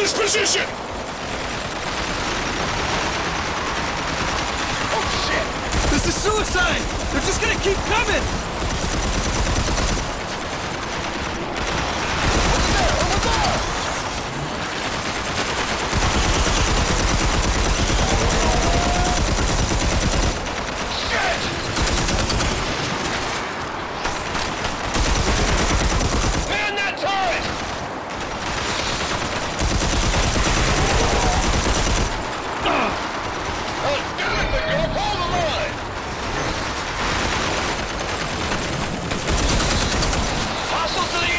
this position! Oh shit! This is suicide! They're just gonna keep coming! Over there! Over there! Shit! Man that turret! Oh, damn it, the girl! Hold the line! Hostile to the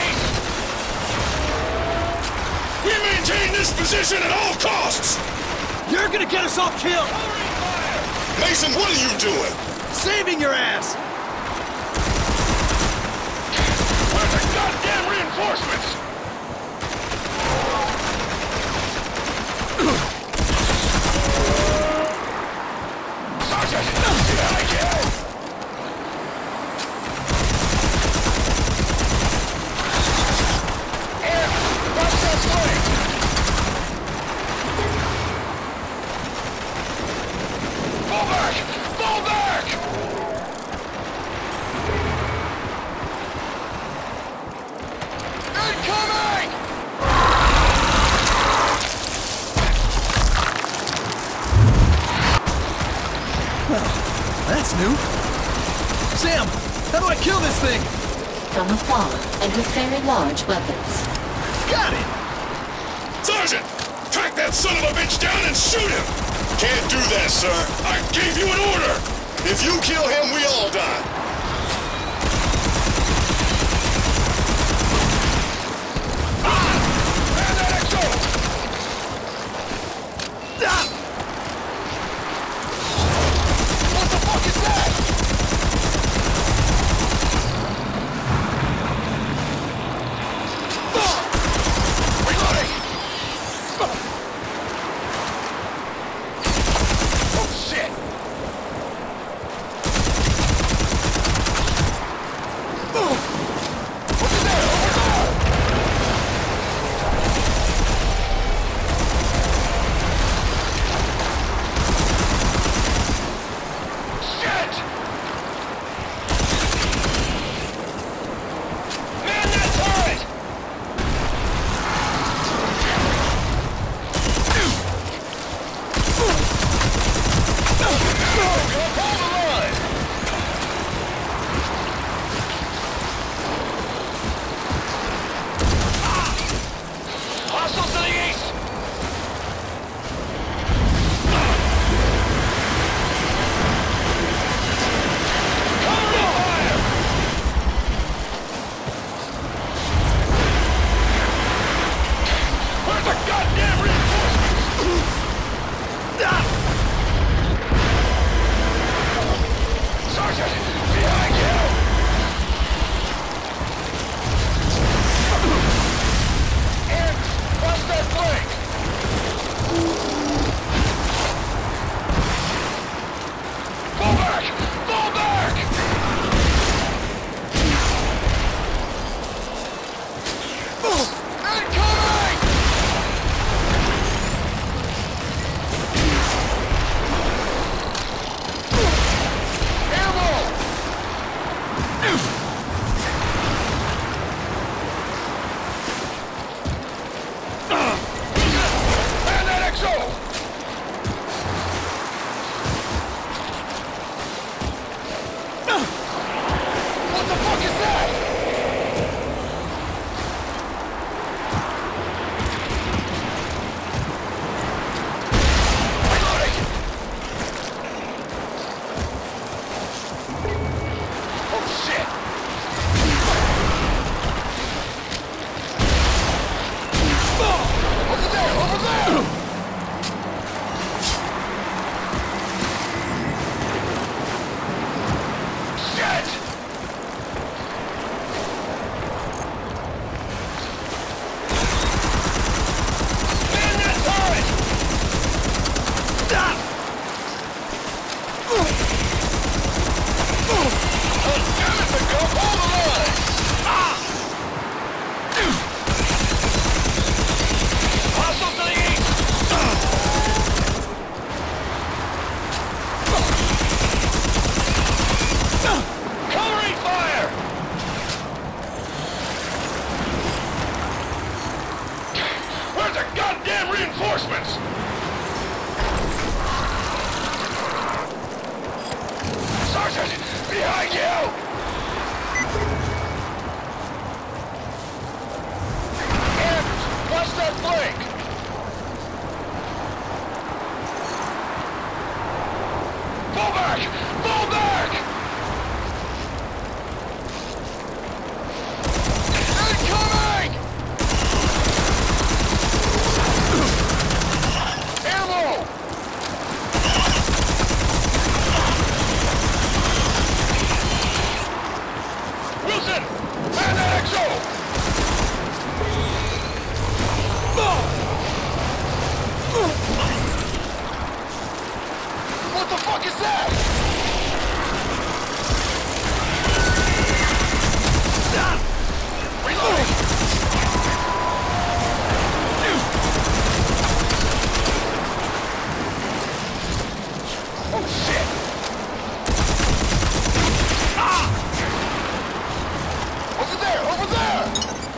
east! We maintain this position at all costs! You're gonna get us all killed! Mason, what are you doing? Saving your ass! Where's the goddamn reinforcements? Sergeant! Get out of here! Air! Watch that flank! Fall back! Fall back! Incoming! That's new. Sam, how do I kill this thing? From afar and with very large weapons. Got it! Sergeant! Track that son of a bitch down and shoot him! Can't do that, sir. I gave you an order! If you kill him, we all die. Man that exo! Ah! What the fuck is that? Reloading! Oh shit!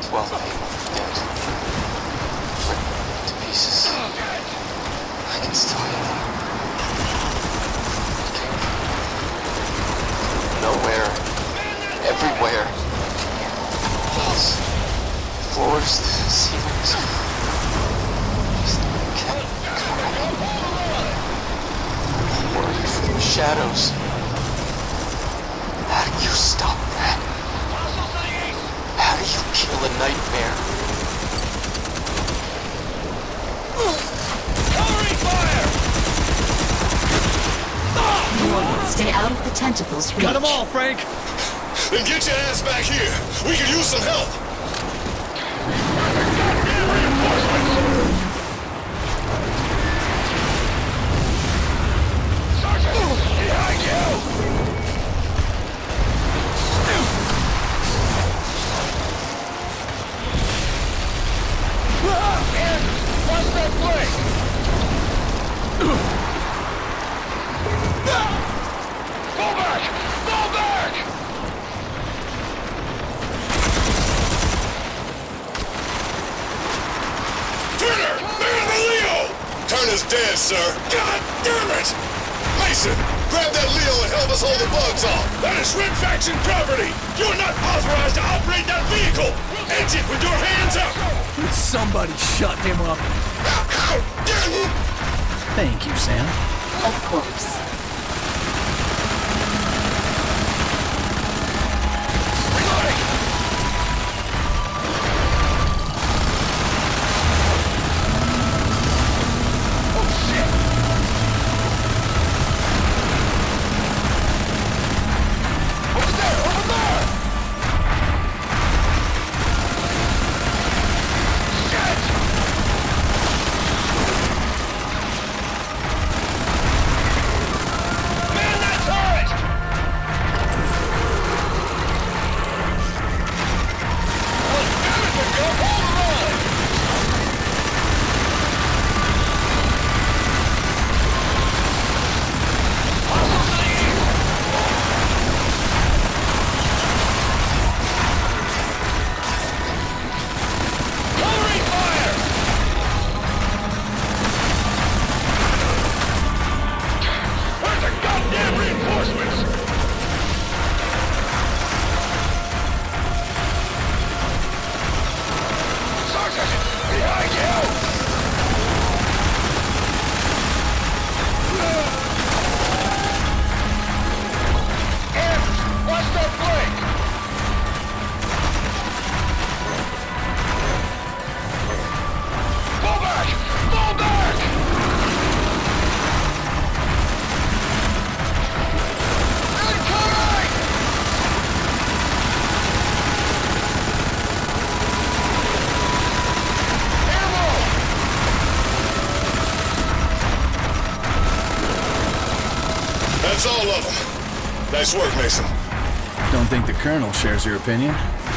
12 people dead. Ripped to pieces. I can still hear them. Nowhere. Everywhere. Walls. Floors. Ceilings. Just kept coming. Word from the shadows. How do you stop that? How do you kill a nightmare? Covering fire! Stay out of the tentacles' reach. Got them all, Frank. Then get your ass back here. We could use some help. Sergeant, behind you! Watch that flank! Fall back! Fall back! Turner! Man the Leo! Turner's dead, sir. God damn it! Mason, grab that Leo and help us hold the bugs off. That is Red Faction property. You're not authorized to operate that vehicle. Exit with your hands up. Would somebody shut him up? Thank you, Sam. Of course. Reloading! Oh shit! Over there! Over there! Shit! Man that turret! Oh, damn it, we're going hold the line! Hostile to the east! Covering fire! Where's the goddamn reinforcements? Sergeant, behind you! Anders, watch that flank! Fall back! Fall back! Incoming! Ammo! That's all of them. Nice work, Mason. Don't think the Colonel shares your opinion.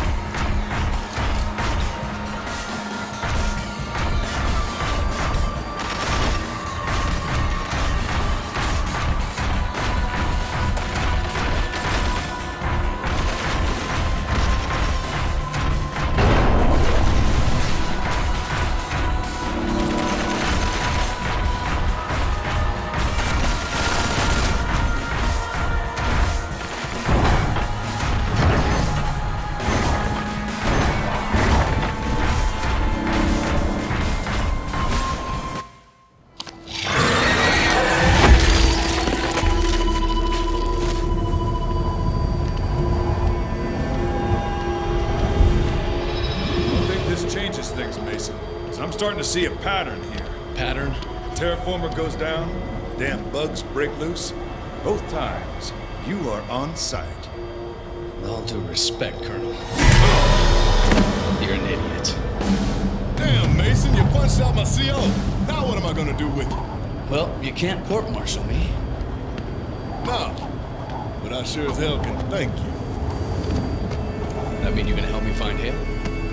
Changes things, Mason. 'Cause I'm starting to see a pattern here. Pattern? Terraformer goes down, damn bugs break loose. Both times, you are on site. With all due respect, Colonel, you're an idiot. Damn, Mason, you punched out my CO. Now what am I gonna do with it? Well, you can't court-martial me. No. But I sure as hell can thank you. That mean you're gonna help me find him?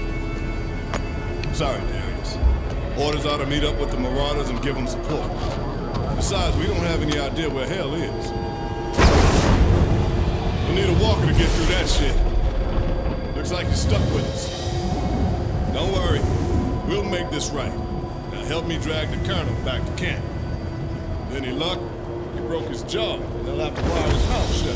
Sorry, Darius. Orders are to meet up with the Marauders and give them support. Besides, we don't have any idea where hell is. We'll need a walker to get through that shit. Looks like you're stuck with us. Don't worry. We'll make this right. Now help me drag the Colonel back to camp. With any luck, he broke his jaw. They'll have to wire his mouth shut.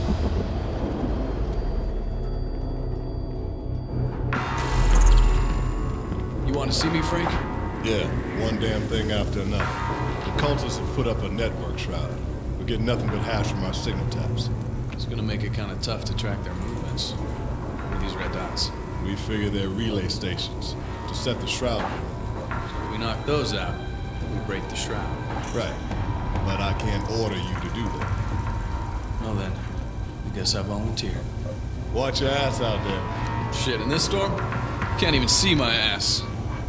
You want to see me, Frank? Yeah, one damn thing after another. The cultists have put up a network shroud. We get nothing but hash from our signal taps. It's gonna make it kind of tough to track their movements. What are these red dots? We figure they're relay stations to set the shroud. If we knock those out, we break the shroud. Right. But I can't order you to do that. Well then, I guess I volunteer. Watch your ass out there. Shit, in this storm? Can't even see my ass.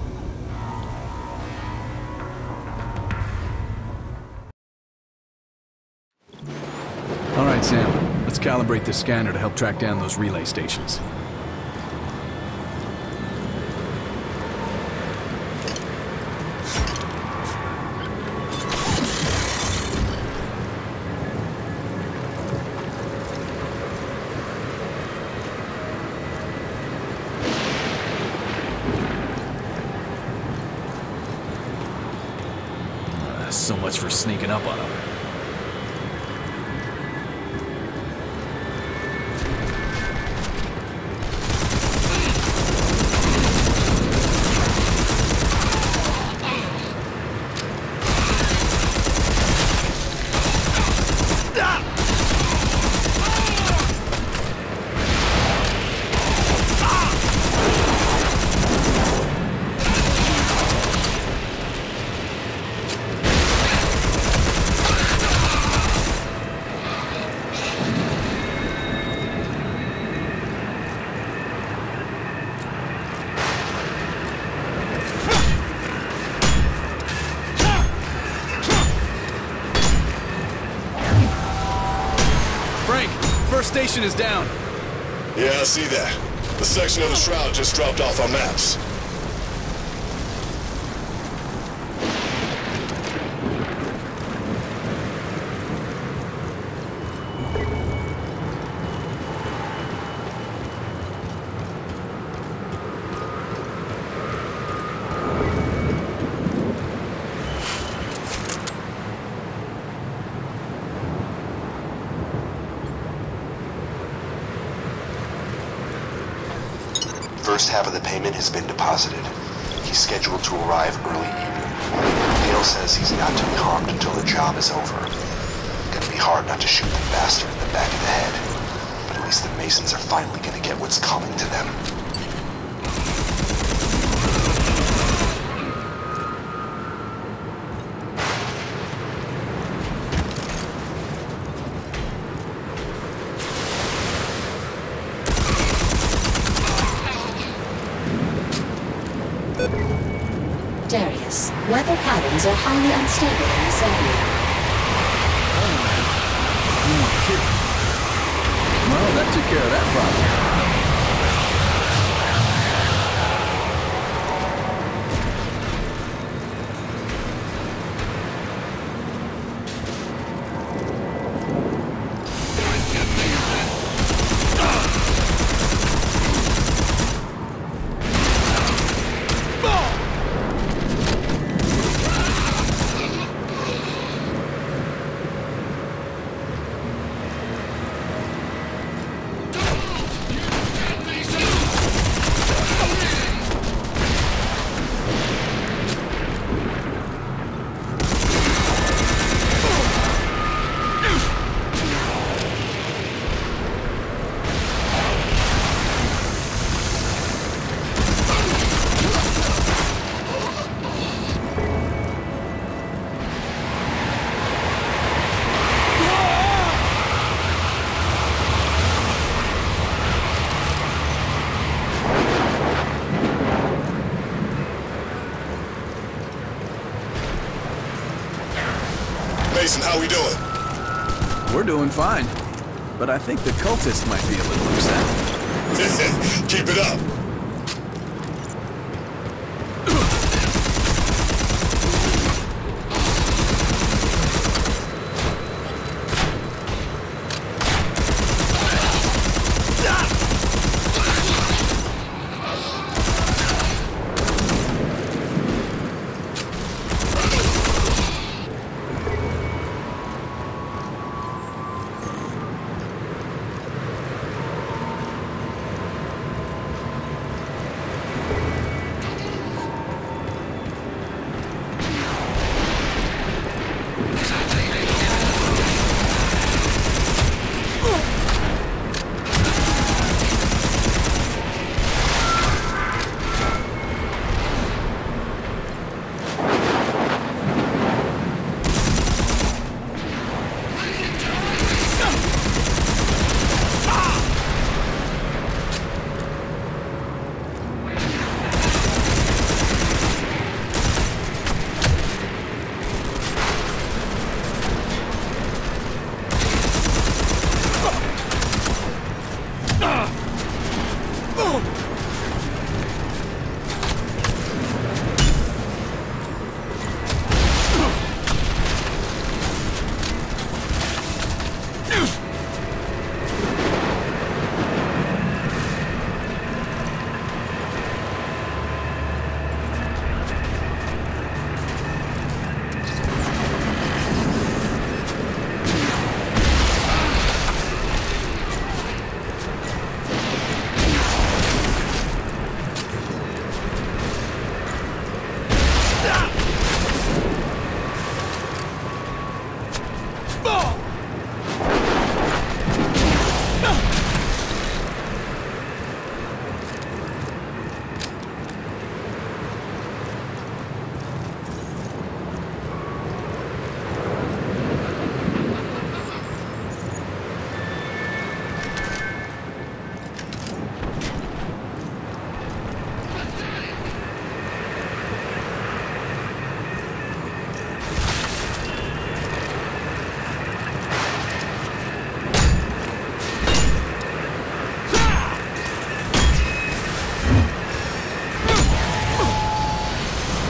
All right, Sam. Let's calibrate the scanner to help track down those relay stations. So much for sneaking up on them. First station is down. Yeah, I see that. The section of the shroud just dropped off our maps. First half of the payment has been deposited. He's scheduled to arrive early evening. Dale says he's not to be harmed until the job is over. Gonna be hard not to shoot the bastard in the back of the head. But at least the Masons are finally gonna get what's coming to them. Darius, weather patterns are highly unstable in this area. Well, that took care of that problem. Mason, how we doing? We're doing fine. But I think the cultists might be a little upset. Keep it up.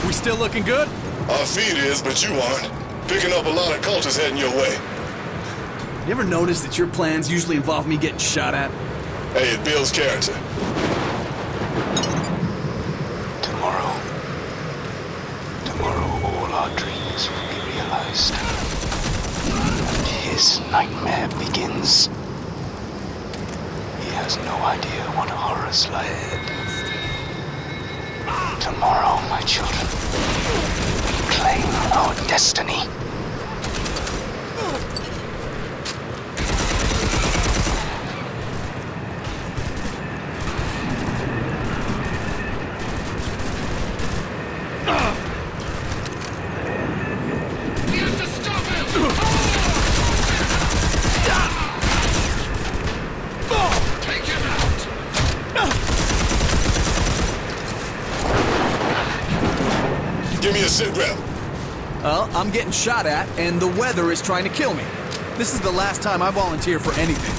We still looking good? Our feed is, but you aren't. Picking up a lot of cultures heading your way. You ever notice that your plans usually involve me getting shot at? Hey, it builds character. Tomorrow all our dreams will be realized. And his nightmare begins. He has no idea what horrors lie ahead. Tomorrow, my children, we claim our destiny. Give me a sit rep. Well, I'm getting shot at, and the weather is trying to kill me. This is the last time I volunteer for anything.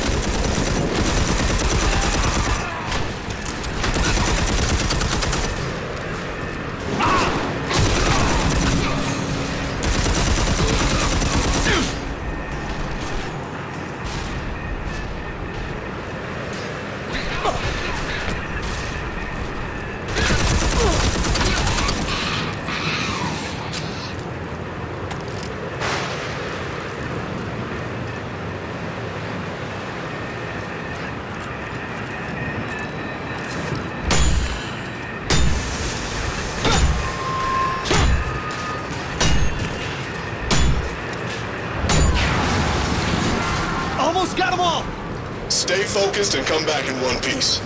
Almost got them all! Stay focused and come back in one piece.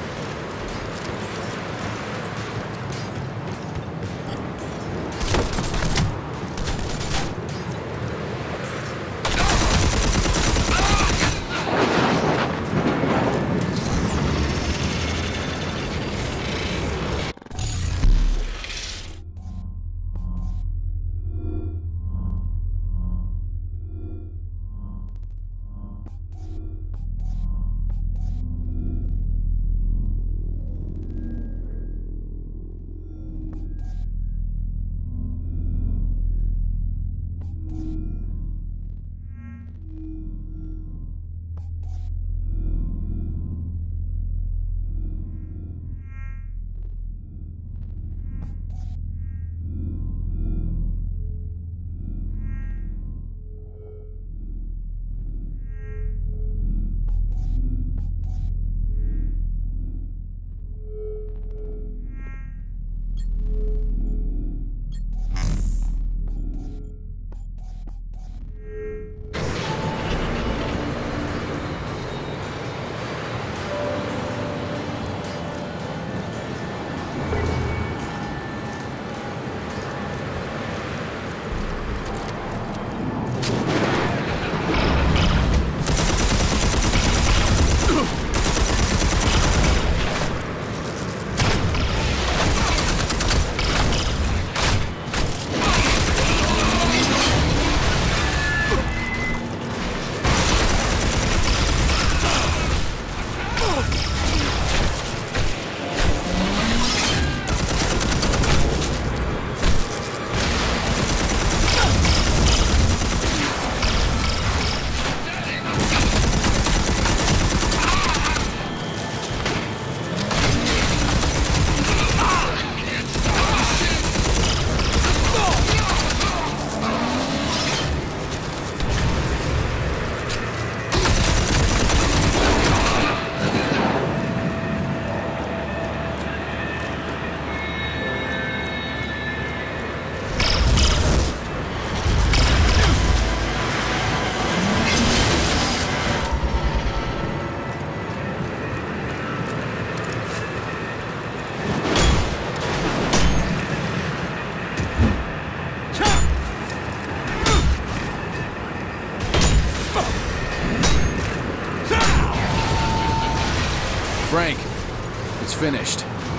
Frank, it's finished.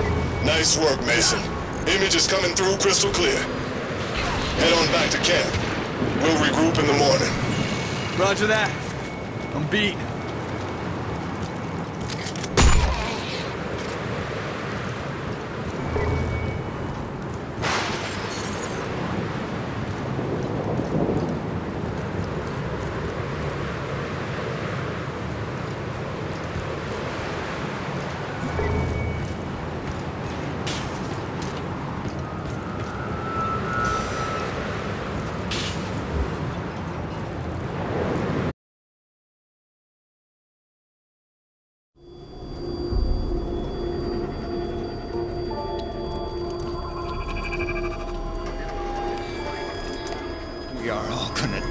Nice work, Mason. Image is coming through crystal clear. Head on back to camp. We'll regroup in the morning. Roger that. I'm beat.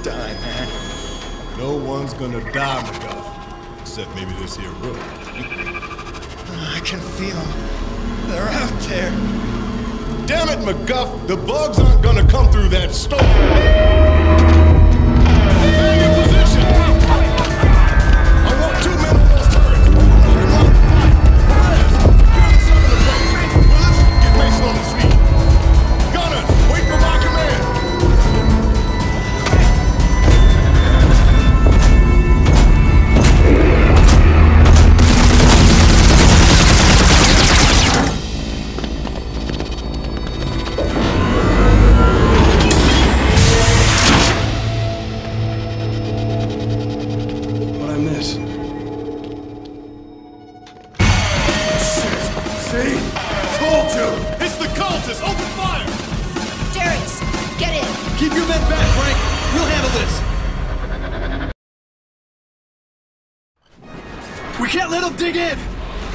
die, man. No one's gonna die, McGuff. Except maybe this here rook. I can feel them. They're out there. Damn it, McGuff! The bugs aren't gonna come through that storm! Stay in position! I want 2 men on those turrets! Knock 'em out the fight! Perez, secure the side of the place! Willis, get Mason on his feet! Gunners, wait for my command! What'd I miss? See? Told you! It's the cultists! Open fire! Darius, get in. Keep your men back, Frank. We'll handle this. We can't let them dig in.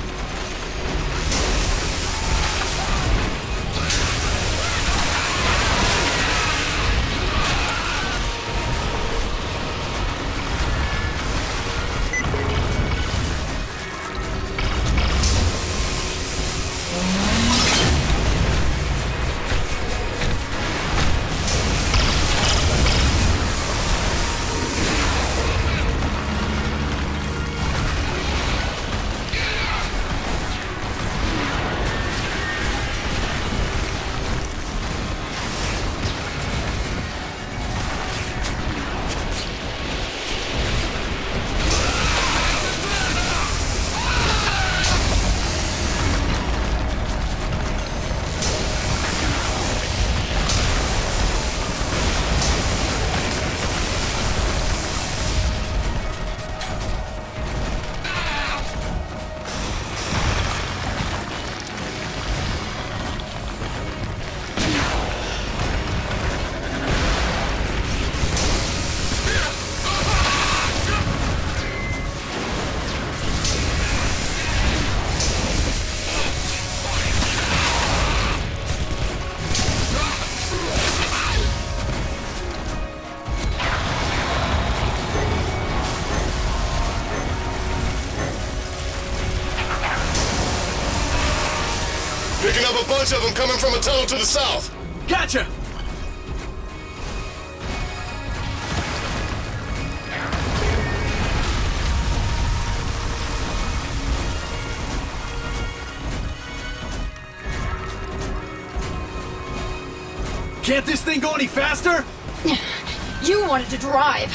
Picking up a bunch of them coming from a tunnel to the south. Gotcha. Can't this thing go any faster? You wanted to drive.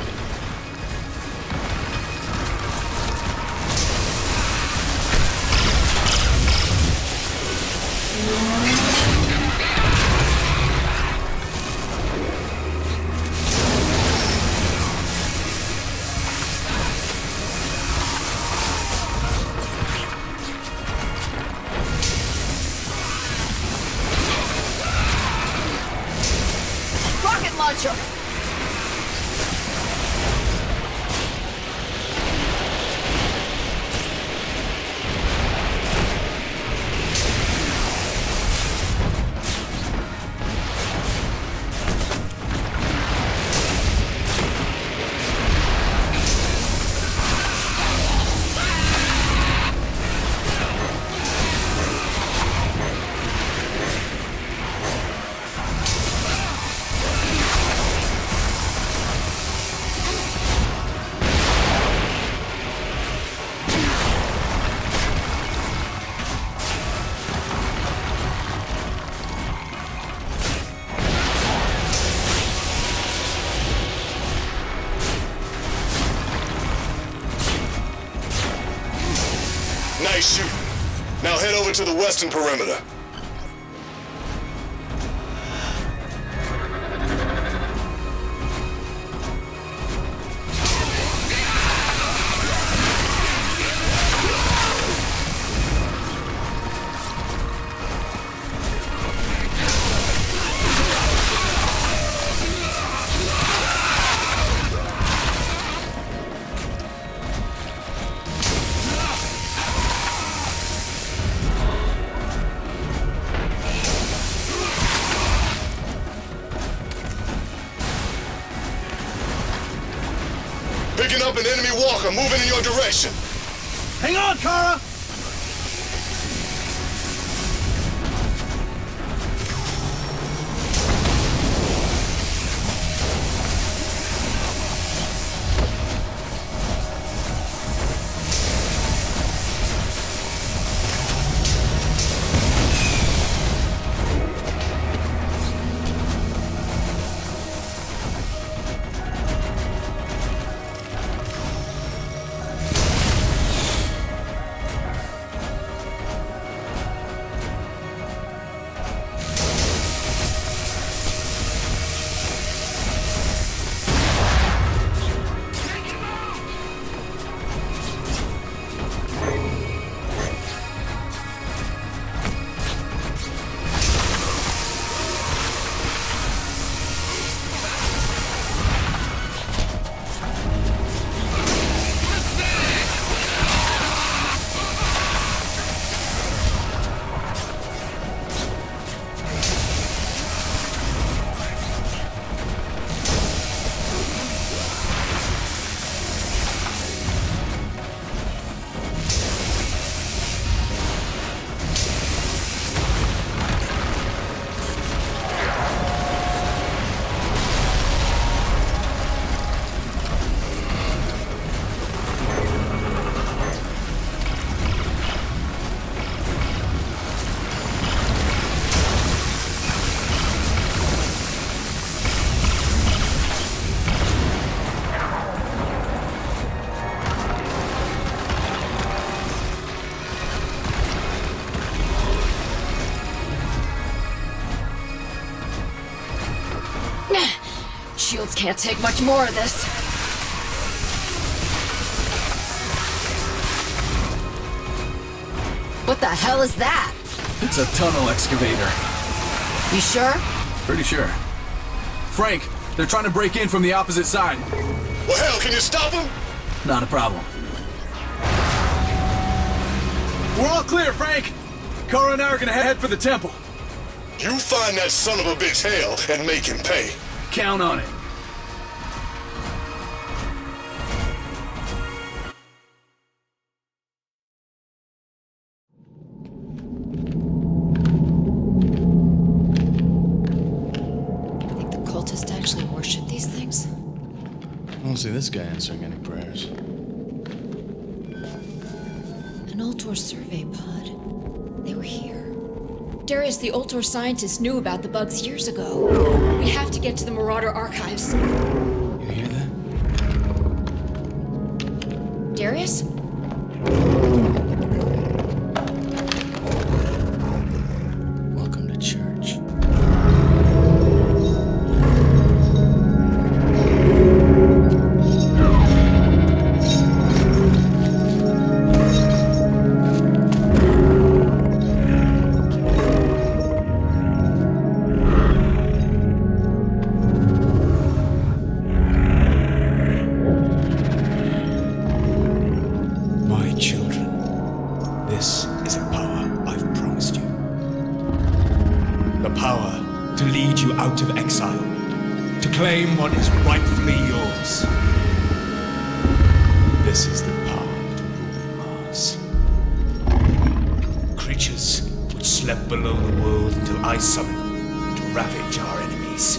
Rocket launcher. Nice shooting. Now head over to the western perimeter. I'm moving in your direction. Hang on, Kara! Shields can't take much more of this. What the hell is that? It's a tunnel excavator. You sure? Pretty sure. Frank, they're trying to break in from the opposite side. Well, hell, can you stop them? Not a problem. We're all clear, Frank! Kara and I are gonna head for the temple. You find that son of a bitch Hale and make him pay. Count on it. Think the cultists actually worship these things? I don't see this guy answering any prayers. An Ultor survey pod. They were here. Darius, the Ultor scientist, knew about the bugs years ago. We have to get to the Marauder archives. You hear that? Darius? Welcome to church. This is a power I've promised you. The power to lead you out of exile, to claim what is rightfully yours. This is the power to rule Mars. Creatures which slept below the world until I summoned them to ravage our enemies.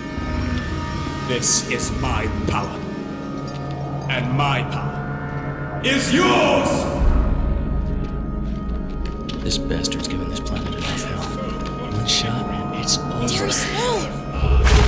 This is my power. And my power is yours! This bastard's given this planet enough hell. One shot, and it's over. Darius, no!